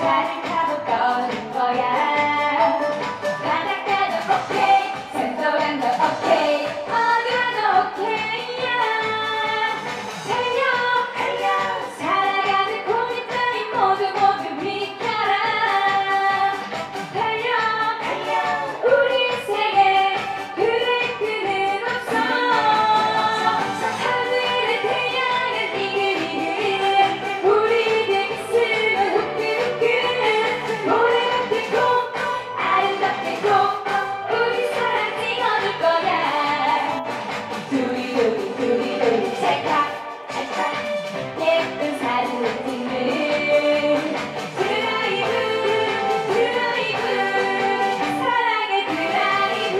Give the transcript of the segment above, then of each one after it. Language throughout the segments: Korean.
차를 타고 떠오는 거야. 바닷가도 오케이, 산소강도 오케이, 어디 가도 오케이야. 달려 달려 살아가는 고민 따위 모두 비켜라. 달려 달려 우리 세계 그래 그는 없어. 하늘의 태양은 이글이글 우리들 가슴은 후끈후끈 모래같고 아름답게도 우리 사랑 찍어줄 거야. 두리두리 찰칵 찰칵 예쁜 사진을 찍는 드라이브 드라이브 사랑의 드라이브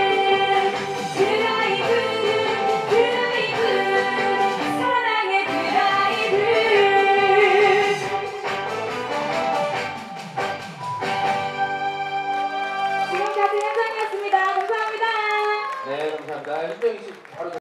드라이브 드라이브 사랑의 드라이브. 지금까지 현정이었습니다. 감사합니다. 네, 감사합니다. 윤정희 씨 바로.